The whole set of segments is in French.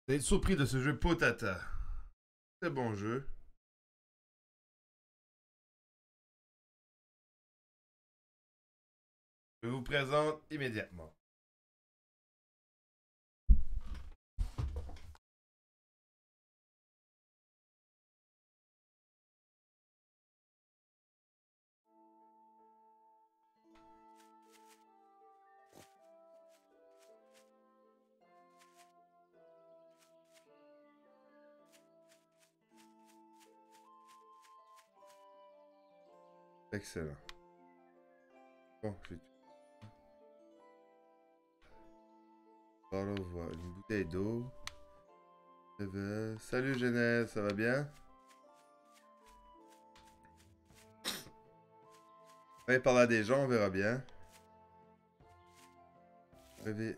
Vous êtes surpris de ce jeu Potata. Très bon jeu. Je vous présente immédiatement. Excellent. Bon, j'ai tout. Bottle of water, une bouteille d'eau. Salut Genèse, ça va bien? On va parler à des gens, on verra bien. Réveil.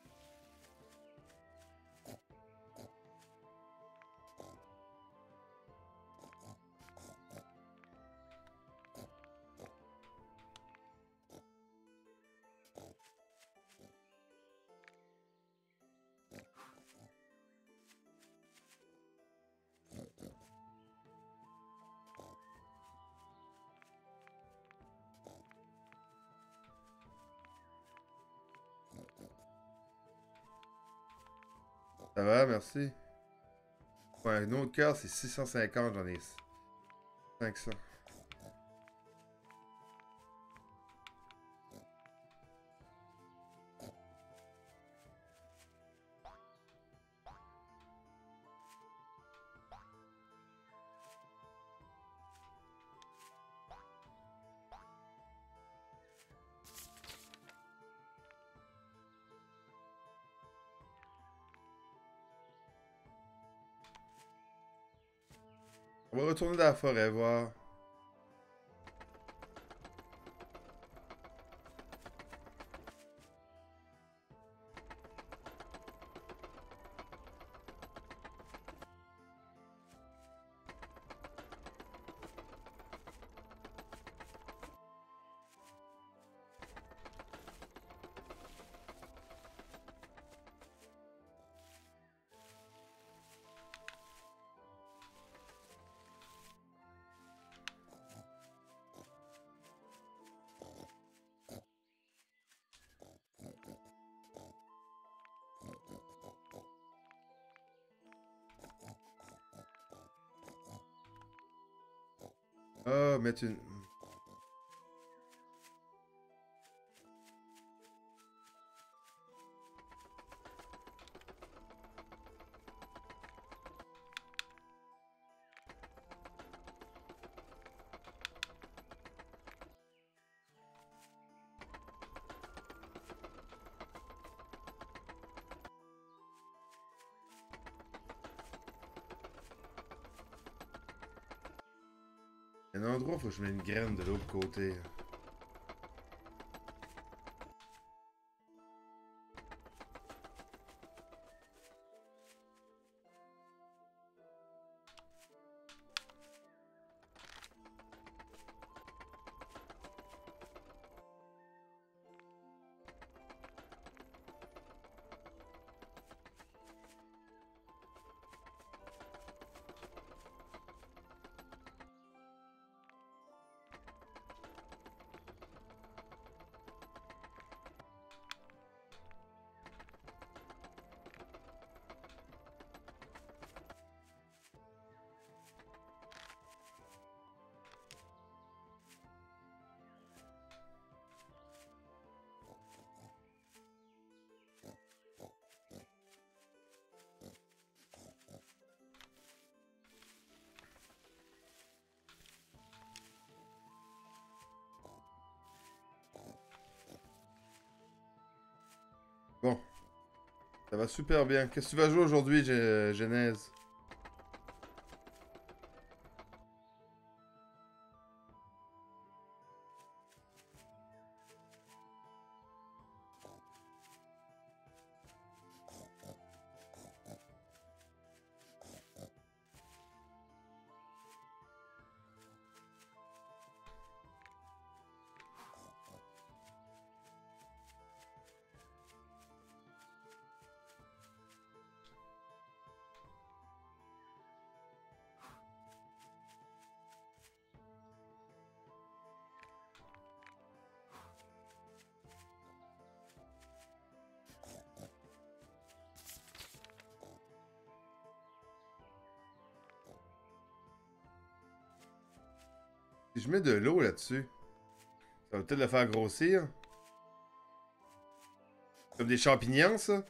Ça va, merci. Ouais, un autre cœur, c'est 650, j'en ai 500. On va retourner dans la forêt, voir. Ah, mettre une... Un endroit, faut que je mette une graine de l'autre côté. Bon, ça va super bien. Qu'est-ce que tu vas jouer aujourd'hui, Genèse? Si je mets de l'eau là-dessus, ça va peut-être le faire grossir. Comme des champignons, ça.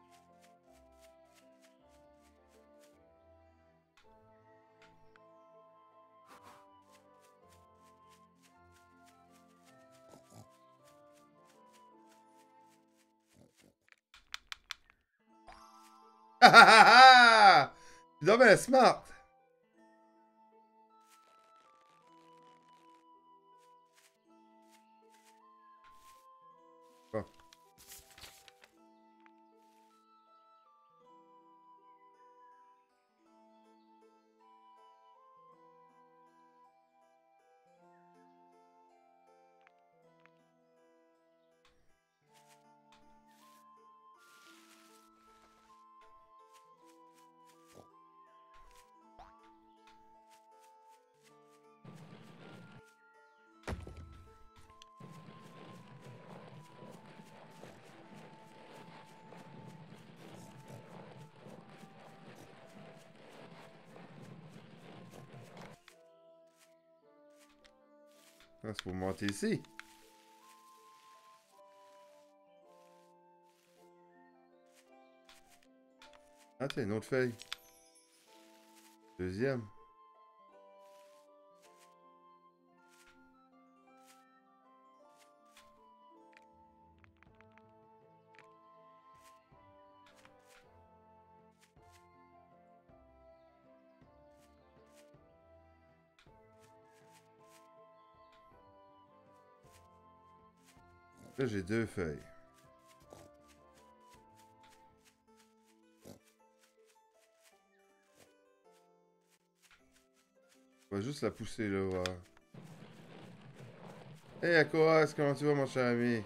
Ah ah ah ah! Tu dois bien smart. Bon. Ah, c'est pour monter ici. Ah, tiens, une autre feuille. Deuxième. Là, j'ai deux feuilles. On va juste la pousser là, voir. Hey, Akoas, comment tu vas, mon cher ami?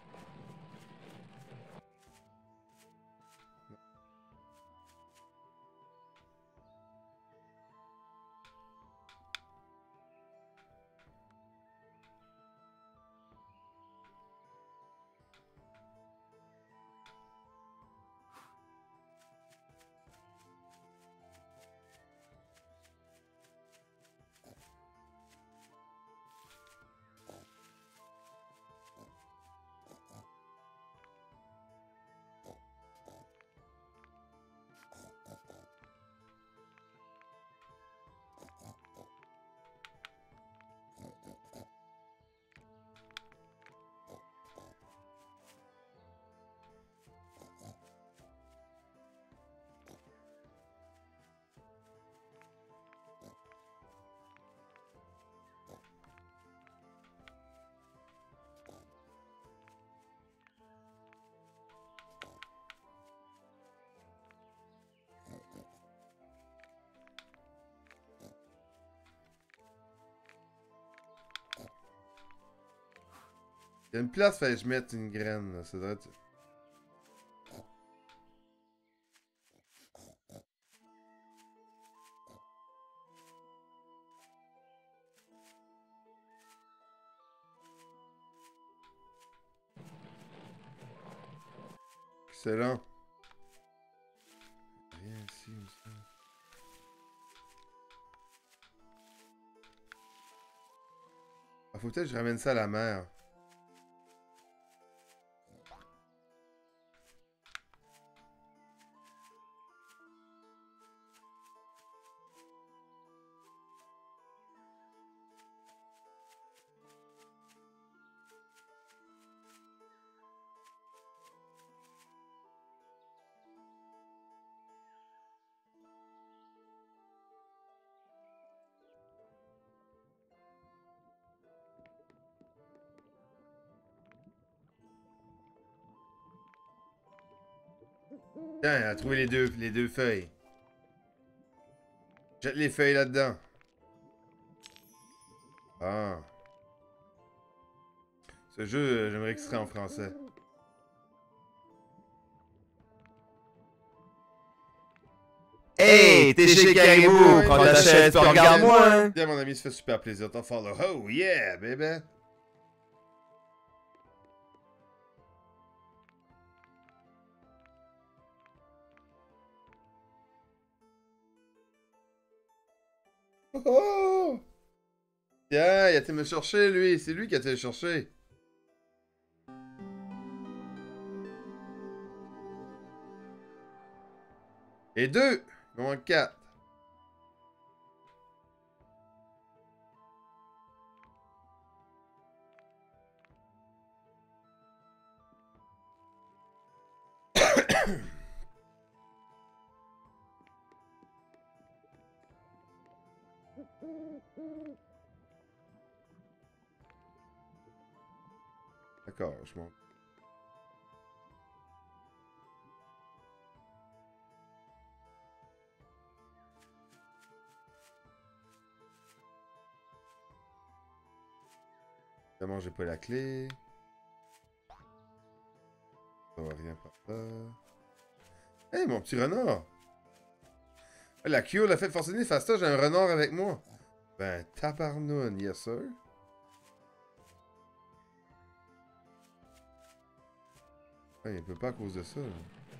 Il y a une place, fallait que je mette une graine, là. Ça doit être... Excellent. Rien ici, aussi. Ah, faut peut-être que je ramène ça à la mer. Tiens, elle a trouvé les deux feuilles. Jette les feuilles là-dedans. Ah. Ce jeu, j'aimerais que ce serait en français. Hey, t'es chez Caribou, prends ta chaise, puis regarde-moi. Bien, mon ami, ça fait super plaisir de t'en follow. Oh yeah, baby. Oh! Tiens, il a été me chercher, lui. C'est lui qui a été le chercher. Et deux. Il en manque quatre. D'accord, je m'en... Évidemment, j'ai pas la clé. Ça va rien par là. Hey, mon petit renard! La Kyo l'a fait forcer Fasta, j'ai un renard avec moi. Ben, tabarnoune, yes sir. Ouais, il peut pas à cause de ça. Là.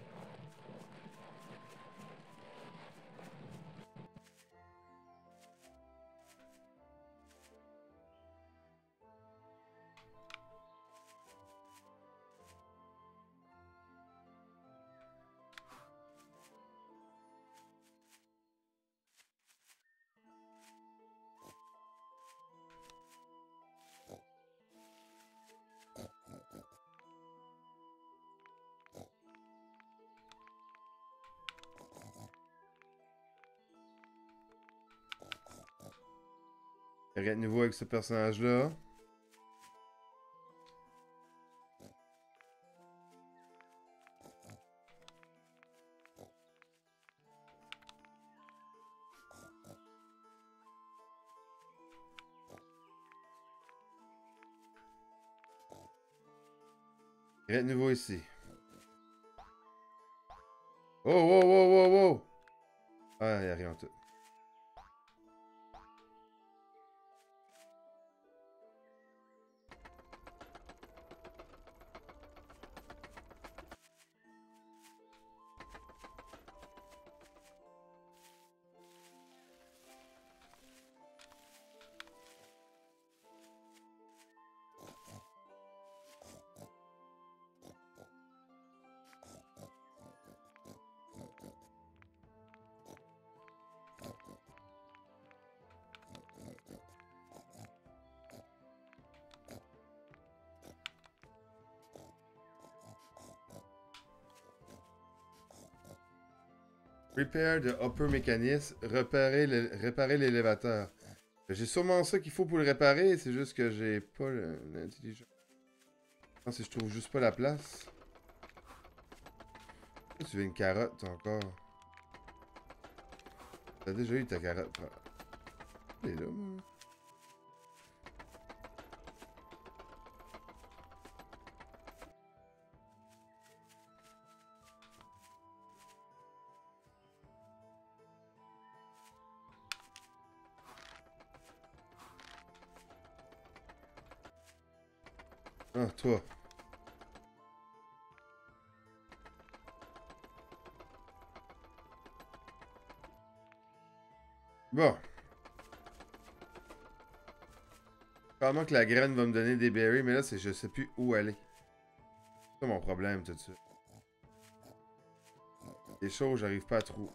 Il y a rien de nouveau avec ce personnage-là. Rien de nouveau ici. Oh, wow, wow, wow, wow! Ah, il y a rien en tout. Repair the upper mechanism. Réparer l'élévateur. J'ai sûrement ça qu'il faut pour le réparer, c'est juste que j'ai pas l'intelligence. Je pense que je trouve juste pas la place. Tu veux une carotte encore? T'as déjà eu ta carotte. Elle est là, moi. Ah, toi. Bon. Probablement que la graine va me donner des berries, mais là, c'est je sais plus où aller. C'est ça mon problème, tout de suite. Les choses, j'arrive pas à trouver.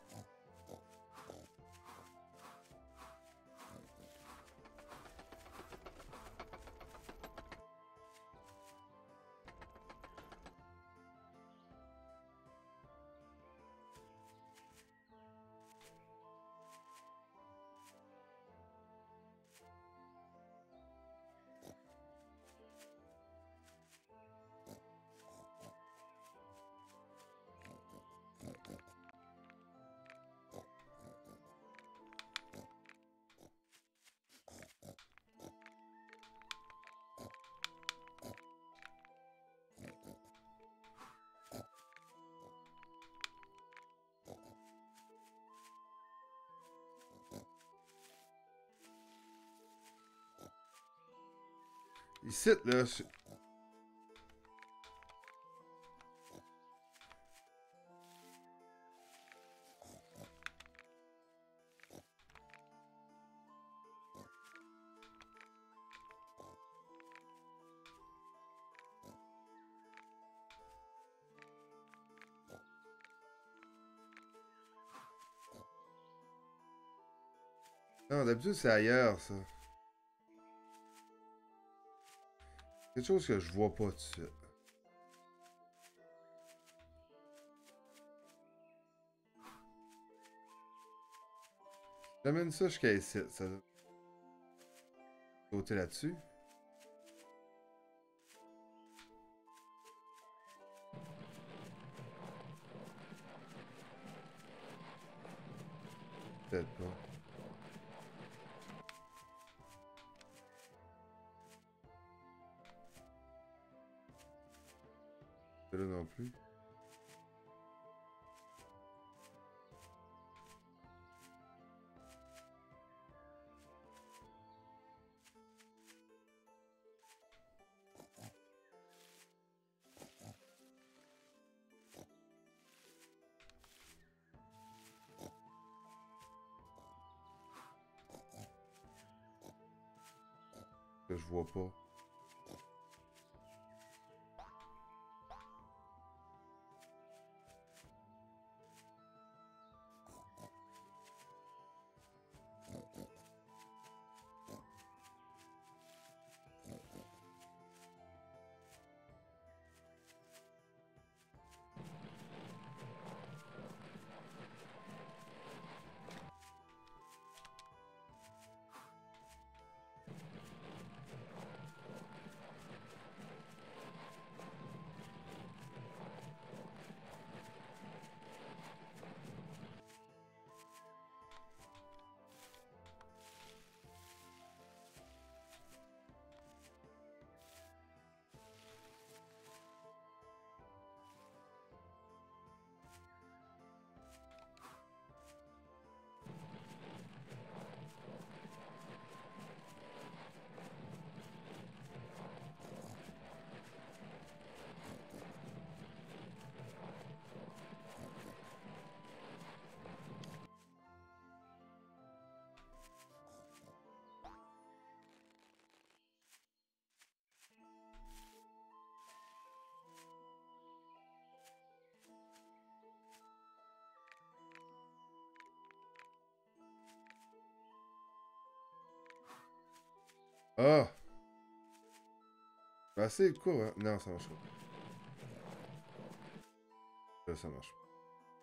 Ici, là, je... Non, d'habitude, c'est ailleurs, ça. Quelque chose que je vois pas tout de suite. J'amène ça jusqu'à ici. Ça doit sauter là-dessus. Peut-être pas. Là non plus. Que je vois pas. Ah! Ben, assez court, hein? Non, ça marche pas. Là, ça marche pas.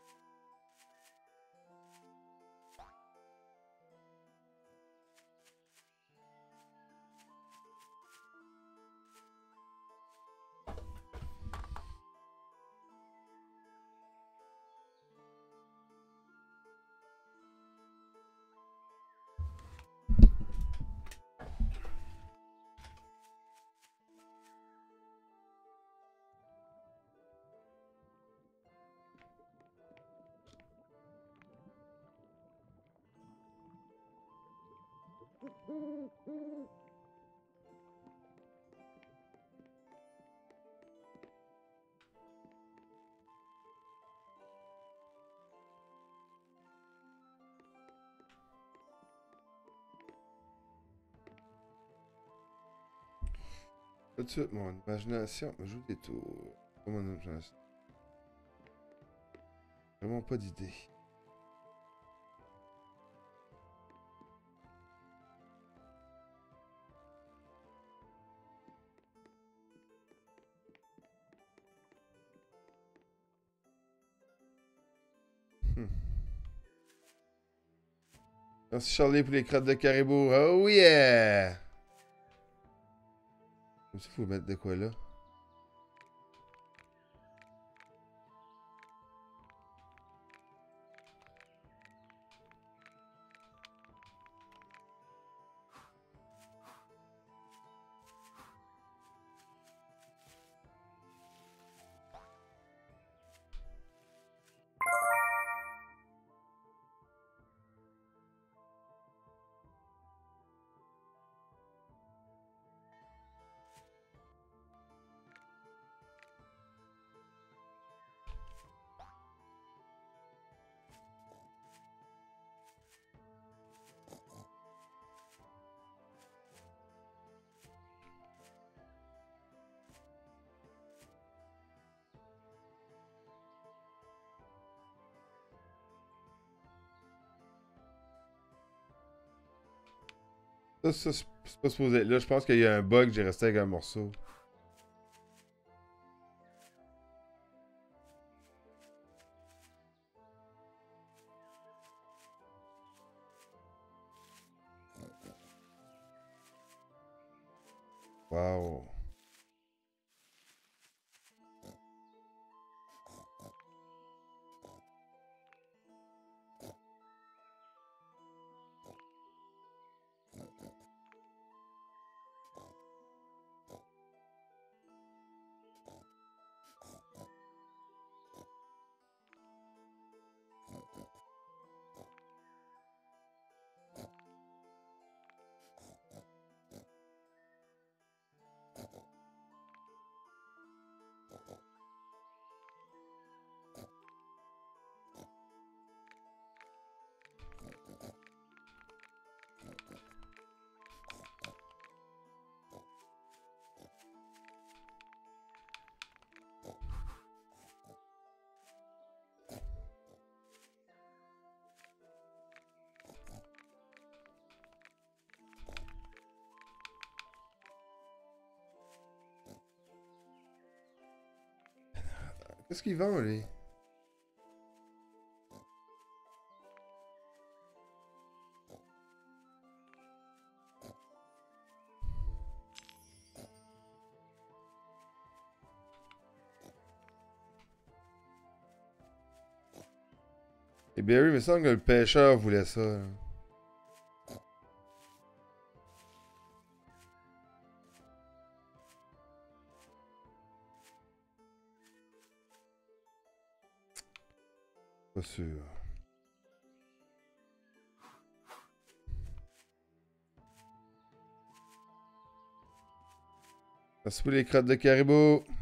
Tout de suite, mon imagination me joue des tours. Pas mon imagination. Vraiment pas d'idée. Hmm. Merci Charlie pour les crottes de caribou. Oh yeah! Il faut mettre de quoi là? Ça, c'est pas supposé. Là, je pense qu'il y a un bug, j'ai resté avec un morceau. Wow. Qu'est-ce qu'il vend, lui? Et Barry, il me semble que le pêcheur voulait ça. Là. Pas sûr. Merci pour les crottes de caribou.